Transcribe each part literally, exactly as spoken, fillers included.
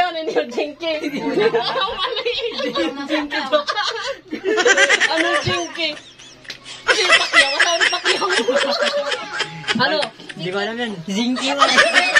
yun, hindi yung Jinky. Mali. Anong Jinky? Kasi Pacquiao, wala yung Pacquiao. Ano? Hindi ko alam yan. Zinky wala.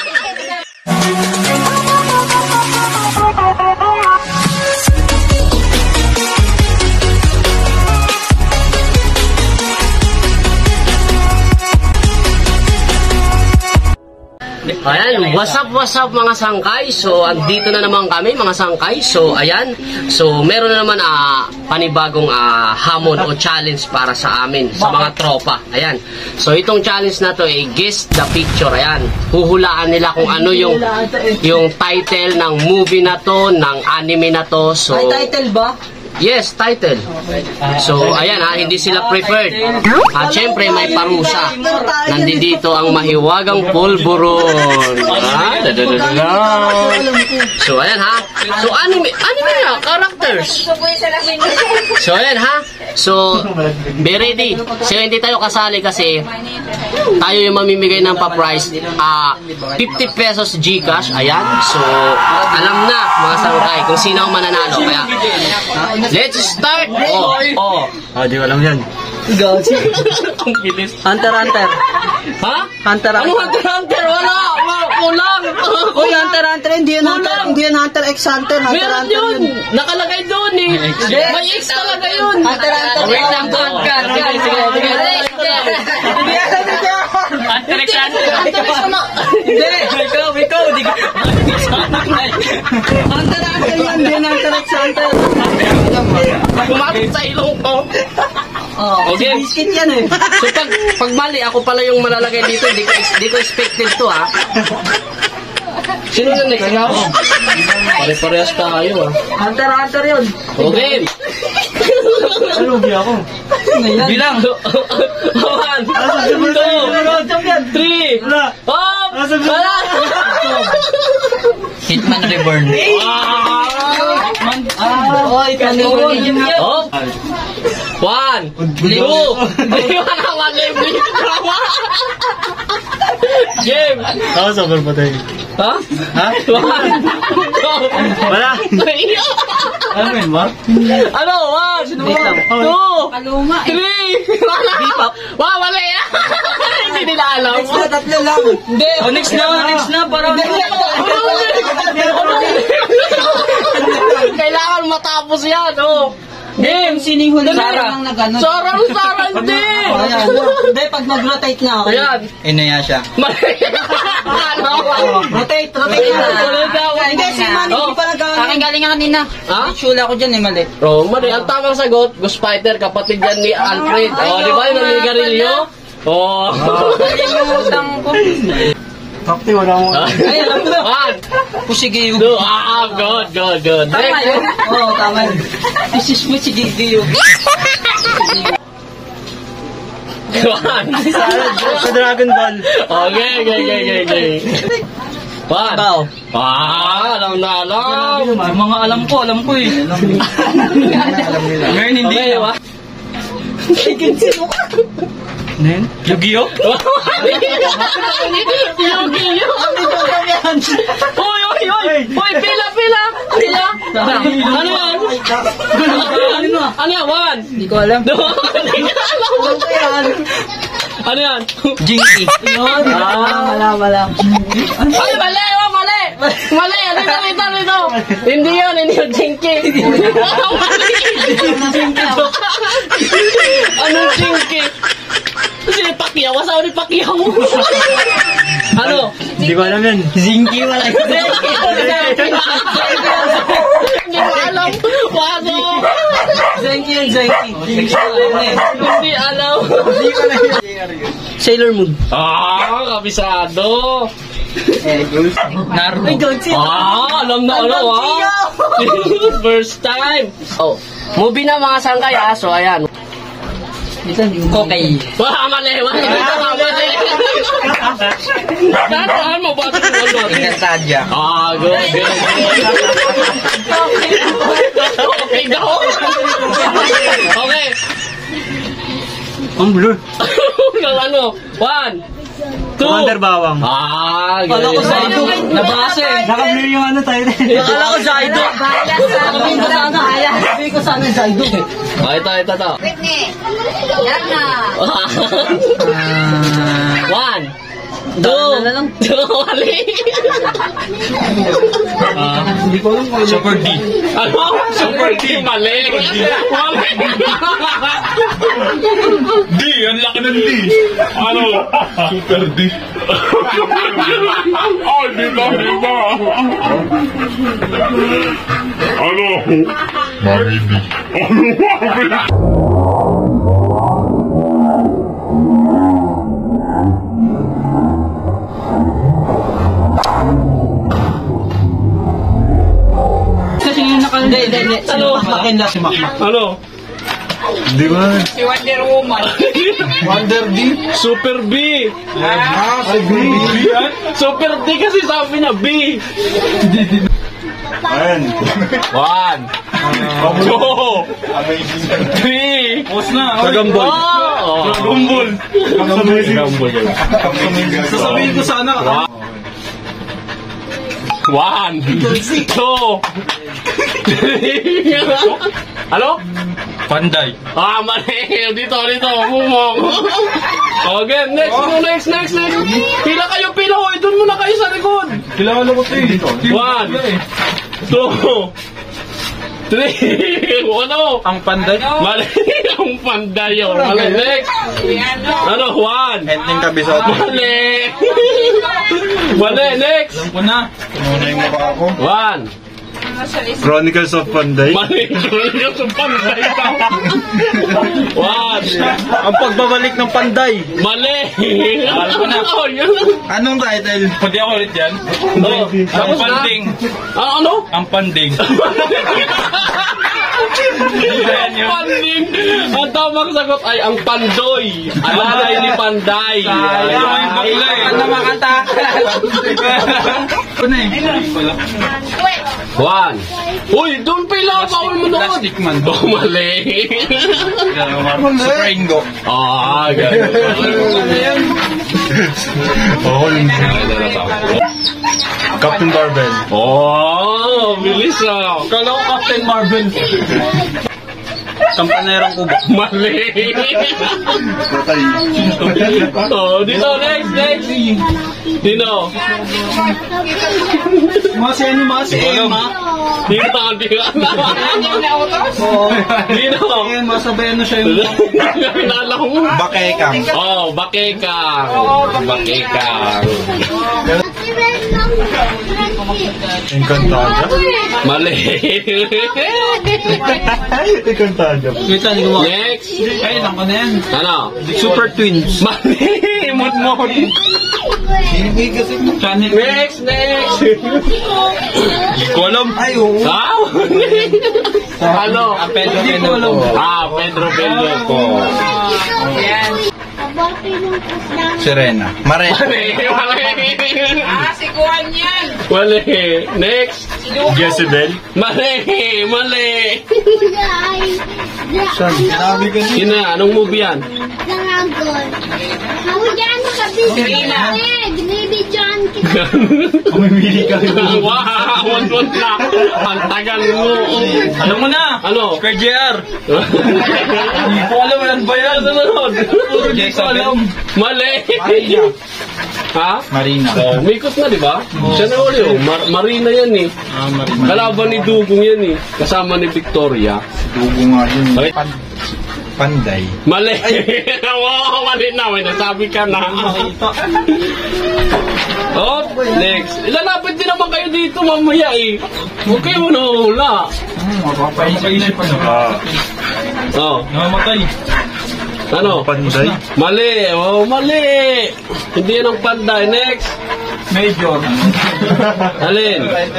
Ayan, what's up, what's up mga sangkay? So, andito na naman kami mga sangkay. So, ayan. So, meron na naman uh, panibagong uh, hamon o challenge para sa amin, sa mga tropa. Ayan. So, itong challenge na to ay guess the picture. Ayan. Huhulaan nila kung ano yung yung title ng movie na to, ng anime na to. So, may title ba? Yes, title. So, ayan ha, hindi sila preferred. At syempre, may parusa. Nandito ang mahiwagang pulburon. Ah, so, ayan ha. So, anime, anime na, characters. So, ayan ha. So, be ready. So, hindi tayo kasali kasi tayo yung mamimigay ng pa-price. Uh, fifty pesos Gcash. Ayan. So, alam na mga sangkay kung sino ang mananalo. Kaya, let's start! Oh, oh. Ah, di ko alam yan. Hunter Hunter. Ha? Hunter Ano Hunter Hunter? Wala! Wala! Kulang! Uy, Hunter Hunter, hindi yun Hunter, hindi yun Hunter x Hunter. Hunter Meron Hunter yun! Nakalagay doon eh! May X talaga yun! Hunter Hunter. Wait lang, God, God, God. Sige, sige. Hunter x Hunter. Hindi! Ikaw, ikaw! Hunter Hunter yun, hindi yun Hunter x Hunter. Kumapit sa ilong ko. Oh, okay. Biscuit yan eh. So pag, pag mali, ako pala yung malalagay dito. Hindi ko, hindi ko expected to ha. Sino na next? Ikaw? Pare-parehas tayo ha. Hunter Hunter yun. Okay. Ano, di ako? Bilang. One, two, three. Hop! Wala! Hitman Reborn. Oh, ikaw Hop! One, two, three. Wala ka mali. Game. Ako, sober pa tayo. Ha? Ha? One, two, Wala. three. Ano yun ba? Ano? One, two, three. Wala. Wow, mali. Hindi nila alam. Next na, tatlo lang. Hindi. Oh, next na, next na. Parang kailangan matapos yan, oh. Game. sining huli Sara. lang na gano'n. Sara, Sara, hindi. Ayan. Hindi, pag mag-rotate na ako. Ayan. Inaya siya. Mali. Ano? Rotate, rotate na. Tuloy daw. Hindi, si Manny, Oh. hindi pa nag-gano'n. Aking galing nga kanina. Ha? Chula ko dyan eh, mali. Oh, mali. Ang tamang sagot, Ghost Fighter, kapatid yan ni Alfred. Oh, di ba yung naligarilyo? Oh. Kalimutan ko. Kapti, wala mo. Ay, alam ko na. One, Pusige yung... two, ah, good, good, good. Tama yun? Oo, tama yun. Isis mo, sige yung... One. Sa Dragon Ball. Okay, okay, okay, okay, okay. One. Bao. Ah, alam na alam. Yung mga alam ko, alam ko eh. Ngayon hindi. Okay, wa? Nen? Yu-Gi-Oh? Yu-Gi-Oh! Uy, uy, uy! Uy, pila, pila! Pila! Ano yan? Ano yan? One! Hindi ko alam. Two! Hindi ka alam! Ano yan? Jinky. Yun. Ah. Wala, wala. Ay, mali! Oh, mali! Mali! Ano ito, ito, ito? Hindi yun, hindi yung Jinky! Mali! Anong Jinky? Si Pacquiao, wasa ni Pacquiao. Ano? Hindi ko alam yan. Zinky wala. Hindi mo alam. Waso. Zinky yun, Zinky. Hindi alam. Sailor Moon. Ah, kabisado. Naruto. Ah, alam na alam ah. First time. Oh, movie na mga sangkay ah. So ayan. Kokay. Wah, mali, mali. Mali. Tatahan mo ba? Ingatadya. Ah, good, good. Okay, go. Okay. Ang blur. Ano? One, two. Commander Bawang. Ah, Kala ko sa ito. Nabasa eh. Nakablur yung ano tayo. Kala ko sa ito. Sabihin ko sana. Sabihin ko sana sa ito. Oh, ito, ito, ito. Whitney. Yan na. One. Two. Two. Mali. Hindi ko alam kung Super D. Ano? Super D. Mali. Mali. D, ang laki ng D. Ano? Super D. Oh, di ba, di ba? Ano? Mami D. Ano? Mami? Kasi yung naka... Hindi, hindi, hindi. Ano? Makmakin na si Makmak. Ano? Di ba? Si Wonder Woman. Wonder D. Super B. Ay, B. Super D kasi sabi na B. Ayan. One. Two. Three. Pause na. Tagambol. Tagambol. Tagambol. Sasabihin ko sana. One. Two. Three. Ano? Panday. Ah, mali. Dito, dito. Bumong. Okay, next, next, next, next. Pila kayo, pila ko. Doon muna kayo sa likod. Kailangan lang ko ito. One. Two. Three. Ano? Ang panday. Mali. Ang panday yun. Mali. Next. Ano? One. Ending kabisot. Mali. Mali. Next. Alam ko na. Muna yung mukha ko. One. Chronicles of Panday. Mali. Yung sa panday. One. Ang pagbabalik ng Panday. Mali. Alam ko na. Oh, yun. Anong title? Pwede ako ulit yan. Oh, Ang tapos na? Panding. Ah, ano? Ang Panding. Ang panding. Ang tamang sagot ay ang pandoy. Alalay ni Panday. Ano makanta? Ano One. Uy, doon pila. Bawal mo doon. Plastic man. Oh, mali. Super Ingo. Ah, gano'n. Oo, Captain Barbell. Oh, bilis ah. Kala ko Captain Marvel. Kampanerang kubo. Mali. Oh, dito, next, next. Dino. Masi ano, masi Emma. Dito, dito. Dino. Ayan, masabay ano siya yung... Pinala ko. Bakekang. Oh, bakekang. Bakekang. Encantada. Mali. Encantada. Kita, hindi ko Next. Ay, lang ko na yan. Ano? Super Twins. Mali. Mut-mut. Channel. Next, next. Hindi ko alam. Ay, oo. Ah? Ano? Pedro Pedro. Ah, Pedro Pedro po. Serena. Mare. Mali. Mali. Ah, si Kuan yan. Mali. Next. Jezebel. Mali. Mali. Sabi ka niya. Sina, anong movie yan? Dragon. Ako dyan, Serena. Binibidyoan kita. Umimili ka. Wow, one-one na. Ang tagal mo. Alam mo na. Ano? Kay J R. Hindi ko alam yan ba yan. Sunod. Hindi ko alam. Mali. Ha? Marina. Oh, umikot na, di ba? Siya na uli, oh. Mar- Marina yan eh. Ah, Marina. Kalaban ni Dugong yan eh. Kasama ni Victoria. Dugo nga yun. Okay. Panday. Mali. Wow, mali na. May nasabi ka na. Oh, next. Ilalapit din naman kayo dito mamaya eh. Huwag kayo manuhula. Mapapaisip pa na. Oh, Namamatay. ano? Panday. Mali. Oh, mali. Hindi yan ang panday. Next. Major. Alin?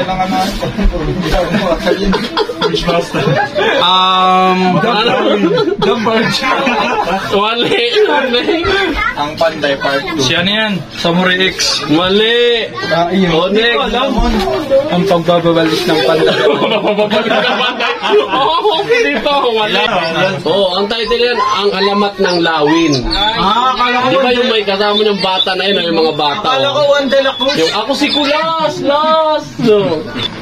Um, Ano? The Verge. Mali. Mali. Ang Panday Part two. Siya na yan. Samurai X. Mali. Oh, next. Ang pagbabalik ng Panday. Babalik na panday. Oo, dito, wala. Oo, ang title yan, Ang Alamat ng Lawin. Ah, akala ko Di ba yung may kasama ng bata na yun, yung mga bata? Akala ko oh. one de la Cruz. Yung ako si Kulas, last. No.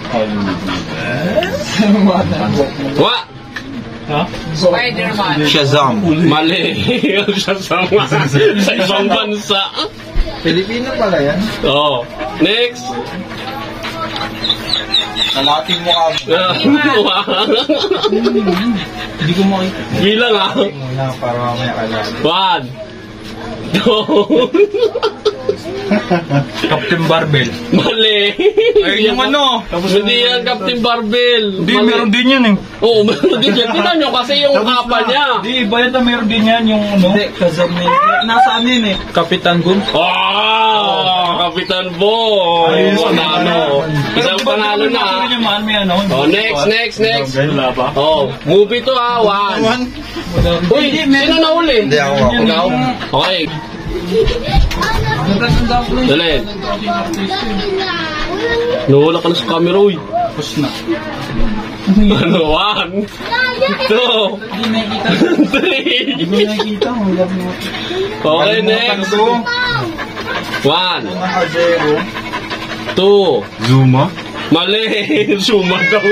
Wa, Spider-Man. Shazam. mali. Siya sama sa ibang bansa. Pilipino pala yan. Oo. Next. Nalating mo ka Wa. Hindi ko makita. Bilang ah. Muna para mamaya ka lang. One. Two. Captain Barbell. Mali. Ay, yung ano? Hindi yan Captain Barbell. Hindi, Mali. meron din yan eh. Oo, meron din yan. Tignan nyo kasi yung kapa niya. Hindi, iba yan na meron din yan yung ano. Hindi, Kazami. Nasa ano yun eh? Kapitan Gun. Ah, Kapitan Bo. Ayun, Panalo. Isang panalo na. ah. May ano. Oh, next, next, next. Wala ba? Oh, movie to ah, one. Uy, sino na uli? Hindi ako. Ikaw? Okay. Dali. Nawala ka na sa camera, uy. Tapos na. Ano, one, two, three. Hindi mo nakikita. Wala mo. Okay, next. One, Zero. two. Zuma. Mali. Suma daw.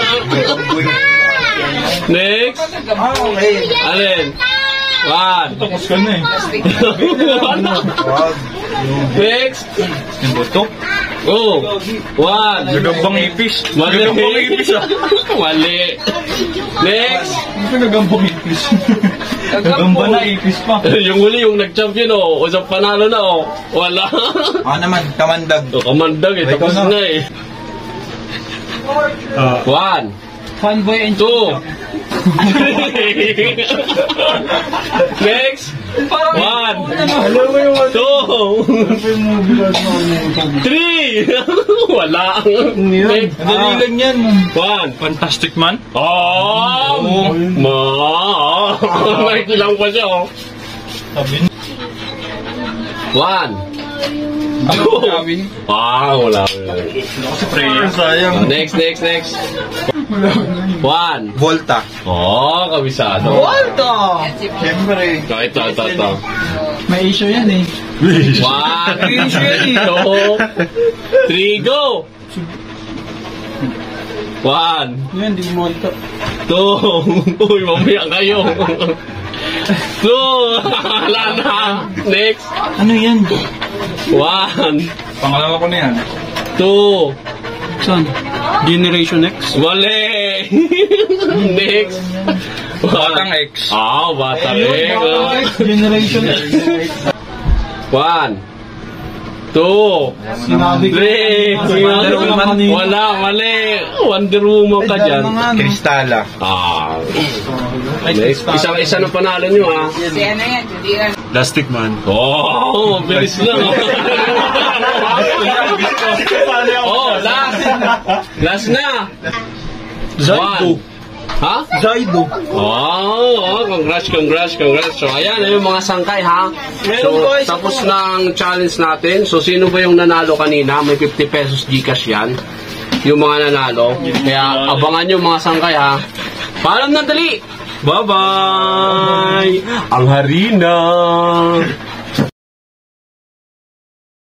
Next. Ah, okay. Alin? One. Tapos ka na eh. Wala. Next. Yung buto? Oh. One. Nagambang ipis. Mali. Nagambang ipis ah. Mali. Next. Ano nagambang ipis? Nagamba na ipis pa. Yung huli, yung nag-champion, oh. O sa panalo na, oh. Wala. Ako naman, kamandag. O, kamandag, eh. Tapos Ikaw na. na, eh. One. Fanboy and Two. Next. One. Alam mo yung ano? Two. Three. Wala. Next. Madali lang yan. One. Fantastic Man? Oh! Ma! Nakikilang pa siya, oh. Sabi niya. One. Ano Two. gawin? Ah, wala. Kasi prayer. Sayang. Next, next, next. One. Volta. Oh, kabisado. Volta! Siyempre. Oh, ito, ito, ito. May issue yan eh. One. May issue yan eh. Two. Three, go! One. Yan, di mo ito. Two. Uy, mamaya kayo. Two. Wala na. Next. Ano yan? One. Pangalawa ko na yan. Two. Saan? Generation X? Wale. Next. Batang X. Ah, batang Batang X. X. Generation X. One. Two. Sinabi ko. Three. Wonder Woman kanina. Wala, mali. Wonder Woman ka dyan. Kristala. Ah. Next. Isa-isa na panalo nyo, ah. Si ano yan? Hindi yan. Plastic Man. Oh, bilis lang. Oh, last. Last na. Zaido. One. Ha? Zaido. Oh, oh, congrats, congrats, congrats. So, ayan, yung mga sangkay, ha? So, tapos ng challenge natin. So, sino ba yung nanalo kanina? May fifty pesos Gcash yan. Yung mga nanalo. Kaya, abangan nyo mga sangkay, ha? Paalam na dali! Bye-bye! Ang harina!